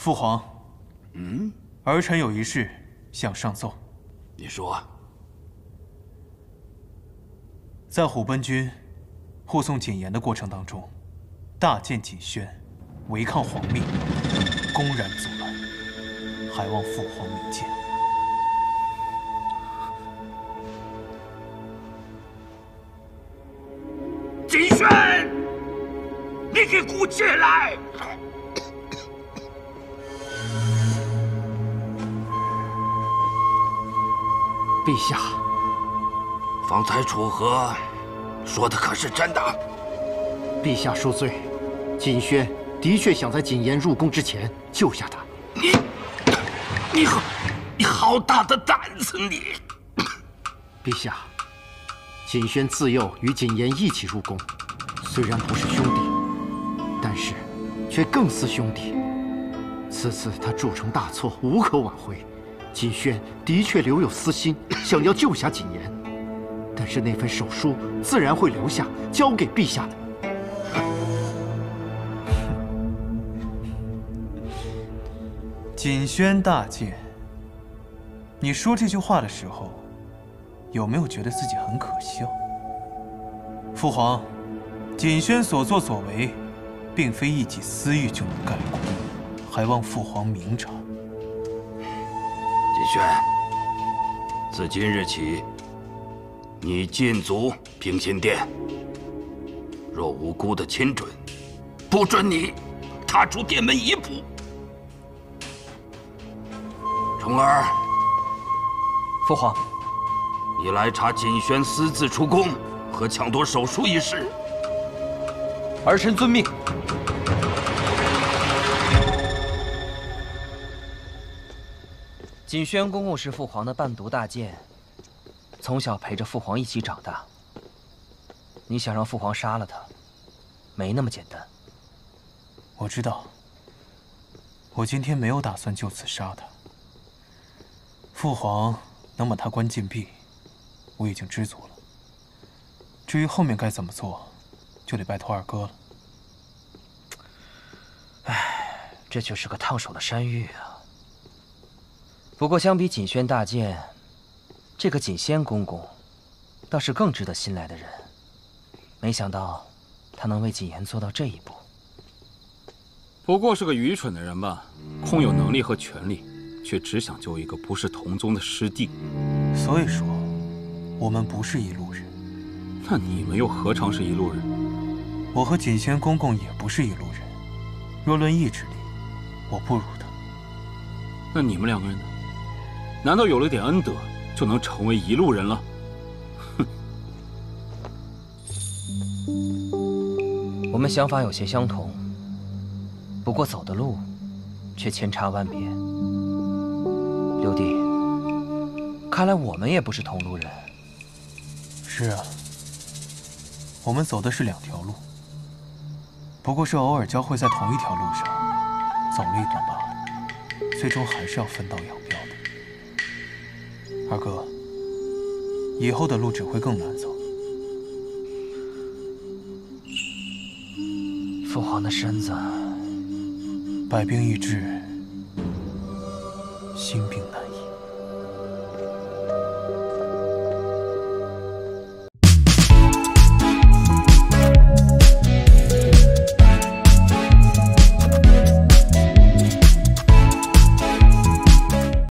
父皇，儿臣有一事向上奏。 你说。 在虎贲军护送谨言的过程当中，大见谨宣违抗皇命，公然阻拦，还望父皇明鉴。 谨宣，你给姑起来！ 陛下， 方才楚河说的可是真的？ 陛下恕罪，谨宣的确想在谨言入宫之前救下他。 你好大的胆子！你， 陛下，谨宣自幼与谨言一起入宫，虽然不是兄弟，但是却更似兄弟。此次他铸成大错，无可挽回。谨宣的确留有私心，想要救下谨言，但是那份手书自然会留下，交给陛下的。 谨宣大见，你说这句话的时候，有没有觉得自己很可笑？父皇，谨宣所作所为，并非一己私欲就能盖过，还望父皇明察。 谨宣，自今日起，你禁足平心殿。若无辜的亲准，不准你踏出殿门一步。重儿， 父皇， 你来查谨宣私自出宫和抢夺手书一事。 儿臣遵命。谨宣公公是父皇的伴读大监，从小陪着父皇一起长大。你想让父皇杀了他，没那么简单。 我知道，我今天没有打算就此杀他。父皇能把他关禁闭，我已经知足了。至于后面该怎么做，就得拜托二哥了。 唉，这就是个烫手的山芋啊。不过相比谨宣大监，这个谨仙公公倒是更值得信赖的人。没想到他能为谨言做到这一步。 不过是个愚蠢的人吧，空有能力和权力，却只想救一个不是同宗的师弟。 所以说，我们不是一路人。 那你们又何尝是一路人？ 我和谨仙公公也不是一路人。若论意志力，我不如他。 那你们两个人呢？难道有了点恩德，就能成为一路人了？哼！ 我们想法有些相同，不过走的路却千差万别。六弟，看来我们也不是同路人。 是啊，我们走的是两条路，不过是偶尔交汇在同一条路上，走了一段罢了，最终还是要分道扬镳的。二哥，以后的路只会更难走。 父皇的身子， 百病易治，心病难